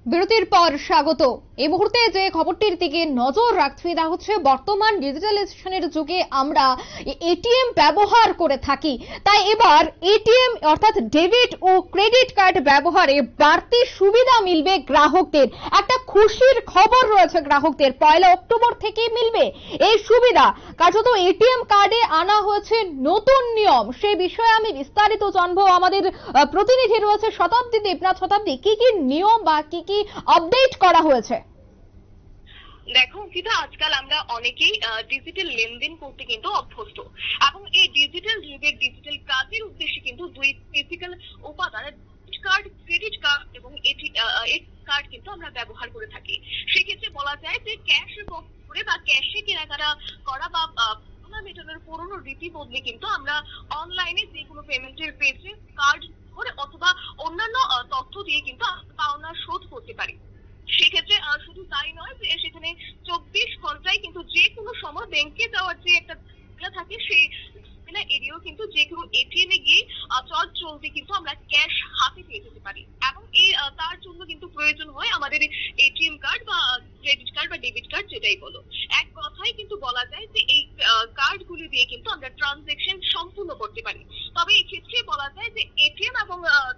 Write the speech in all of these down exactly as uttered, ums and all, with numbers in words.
বিরতির পর স্বাগত। এই মুহূর্তে যে খবরটির দিকে নজর রাখছি তা হচ্ছে বর্তমান ডিজিটালাইজেশনের যুগে আমরা এটিএম ব্যবহার করে থাকি, তাই এবার এটিএম অর্থাৎ ডেবিট ও ক্রেডিট কার্ড ব্যবহারে বাড়তি সুবিধা মিলবে গ্রাহকদের। একটা খুশির খবর রয়েছে গ্রাহকদের, পয়লা অক্টোবর থেকে মিলবে এই সুবিধা। কার্যত এটিএম কার্ডে আনা হয়েছে নতুন নিয়ম, সেই বিষয়ে আমি বিস্তারিত জানবো। আমাদের প্রতিনিধি রয়েছে শতাব্দী দেবনাথ। শতাব্দী, কি কি নিয়ম বা কি কি আপডেট করা হয়েছে? দেখো অঙ্কিতা, আজকাল আমরা অনেকেই ডিজিটাল লেনদেন করতে কিন্তু অভ্যস্ত এবং এই ডিজিটাল যুগের ডিজিটাল কাজের উদ্দেশ্যে কিন্তু দুই ফিজিক্যাল উপাদান কার্ড, ক্রেডিট কার্ড এবং এটি কার্ড কিন্তু আমরা ব্যবহার করে থাকি। সেক্ষেত্রে বলা যায় যে ক্যাশ করে বা ক্যাশে কেনাকাটা করা বা মেটানোর পুরোনো রীতি বদলে কিন্তু আমরা অনলাইনে যে কোনো পেমেন্টের পেজে কার্ড করে অথবা অন্যান্য তথ্য দিয়ে কিন্তু পাওনা শোধ করতে পারি। সেক্ষেত্রে শুধু তাই নয় যে সেখানে চব্বিশ ঘন্টায় কিন্তু যে কোনো সময় ব্যাংকে যাওয়ার যে একটা থাকে সেই এরিয়াও কিন্তু যে কোনো এটিএম এ গিয়ে চল চলতে কিন্তু আমরা ক্যাশ হাতে পেয়ে যেতে পারি এবং এই তার জন্য কিন্তু প্রয়োজন হয় আমাদের এটিএম কার্ড বা ক্রেডিট কার্ড বা ডেবিট কার্ড যেটাই বলো। এক কথায় কিন্তু বলা যায় যে এই কার্ড গুলি দিয়ে কিন্তু আমরা ট্রানজেকশন সম্পূর্ণ করতে পারি। তবে এই ক্ষেত্রে বলা যায় যে এটিএম এবং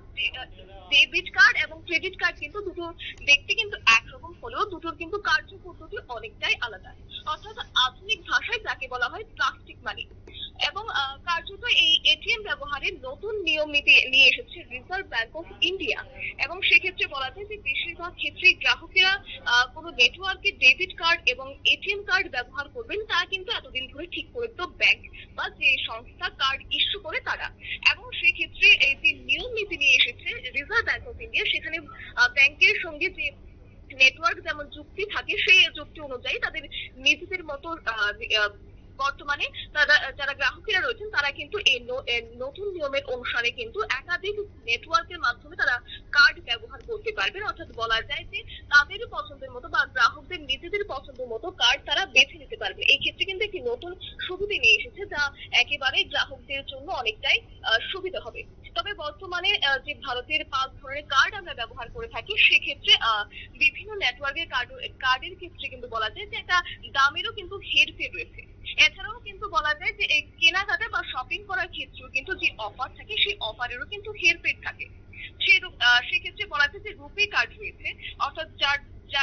ডেবিট কার্ড এবং ক্রেডিট কার্ড কিন্তু দুটো দেখতে কিন্তু একরকম হলেও দুটোর কিন্তু কার্য পদ্ধতি অনেকটাই আলাদা। অর্থাৎ আধুনিক ভাষায় যাকে বলা হয় প্লাস্টিক মানি। এবং কার্যত এই এটিএম ব্যবহারের নতুন নিয়ম নীতি নিয়ে এসেছে রিজার্ভ ব্যাংক অফ ইন্ডিয়া এবং সেক্ষেত্রে বলা যায় যে বেশিরভাগ ক্ষেত্রে গ্রাহকেরা কোনো নেটওয়ার্কে ডেবিট কার্ড এবং এটিএম কার্ড ব্যবহার করবেন তা কিন্তু এতদিন ধরে ঠিক করে তো ব্যাংক বা যে সংস্থা কার্ড ইস্যু করে তারা। এবং সেক্ষেত্রে এই যে নিয়ম নীতি নিয়ে এসেছে রিজার্ভ ব্যাংক অফ ইন্ডিয়া, সেখানে ব্যাংকের সঙ্গে যে নেটওয়ার্ক যেমন যুক্তি থাকে সেই যুক্তি অনুযায়ী তাদের নিজেদের মতো বর্তমানে তারা যারা গ্রাহকেরা রয়েছেন তারা কিন্তু এই নতুন নিয়মের অনুসারে কিন্তু একাধিক নেটওয়ার্কের মাধ্যমে তারা কার্ড ব্যবহার করতে পারবেন। অর্থাৎ বলা যায় যে তাদের পছন্দের মতো বা গ্রাহকদের নিজেদের পছন্দের মতো কার্ড তারা বেছে নিতে পারবে। এই ক্ষেত্রে কিন্তু একটি নতুন সুবিধা নিয়ে এসেছে যা একেবারে গ্রাহকদের জন্য অনেকটাই সুবিধা হবে। তবে বর্তমানে যে ভারতের পাঁচ ধরনের কার্ড আমরা ব্যবহার করে থাকি সেক্ষেত্রে বিভিন্ন নেটওয়ার্কের কার্ড কার্ডের ক্ষেত্রে কিন্তু বলা যায় যে একটা দামেরও কিন্তু হেরফের রয়েছে। এছাড়াও কিন্তু বলা যায় যে এই কেনাকাটা বা শপিং করার ক্ষেত্রেও কিন্তু যে অফার থাকে সেই অফারেরও কিন্তু হেরফের থাকে। সেক্ষেত্রে বলা যায় যে রুপে কার্ড রয়েছে, অর্থাৎ যার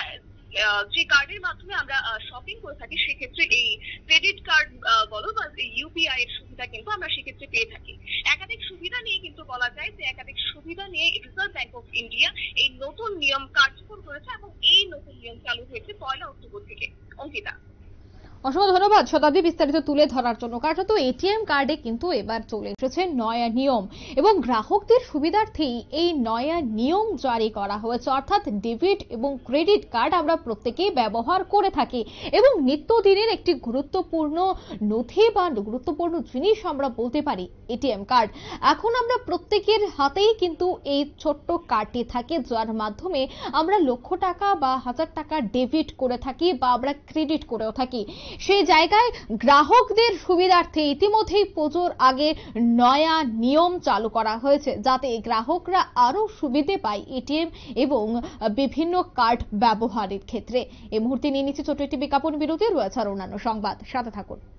যে কার্ডের মাধ্যমে আমরা শপিং করে থাকি সেক্ষেত্রে এই ক্রেডিট কার্ড বলো বা ইউপিআই এর সুবিধা কিন্তু আমরা সেক্ষেত্রে পেয়ে থাকি। একাধিক সুবিধা নিয়ে কিন্তু বলা যায় যে একাধিক সুবিধা নিয়ে রিজার্ভ ব্যাংক অফ ইন্ডিয়া এই নতুন নিয়ম কার্যকর করেছে এবং এই নতুন নিয়ম চালু হয়েছে পয়লা অক্টোবর থেকে। অঙ্কিতা, অসংখ্য ধন্যবাদ শতাব্দী বিস্তারিত তুলে ধরার জন্য। কার্যত এটিএম কার্ডে কিন্তু এবার চলে এসেছে নয়া নিয়ম এবং গ্রাহকদের সুবিধার্থেই এই নয়া নিয়ম জারি করা হয়েছে। অর্থাৎ ডেবিট এবং ক্রেডিট কার্ড আমরা প্রত্যেকেই ব্যবহার করে থাকি এবং নিত্যদিনের একটি গুরুত্বপূর্ণ নথি বা গুরুত্বপূর্ণ জিনিস আমরা বলতে পারি এটিএম কার্ড। এখন আমরা প্রত্যেকের হাতেই কিন্তু এই ছোট্ট কার্ডটি থাকে যার মাধ্যমে আমরা লক্ষ টাকা বা হাজার টাকা ডেবিট করে থাকি বা আমরা ক্রেডিট করেও থাকি। সেই জায়গায় গ্রাহকদের সুবিধার্থে ইতিমধ্যেই পুজোর আগে নয়া নিয়ম চালু করা হয়েছে যাতে গ্রাহকরা আরো সুবিধে পায় এটিএম এবং বিভিন্ন কার্ড ব্যবহারের ক্ষেত্রে। এই মুহূর্তে নিয়ে নিচ্ছে ছোট একটি বিজ্ঞাপন বিরতি, রয়েছে আর অন্যান্য সংবাদ, সাথে থাকুন।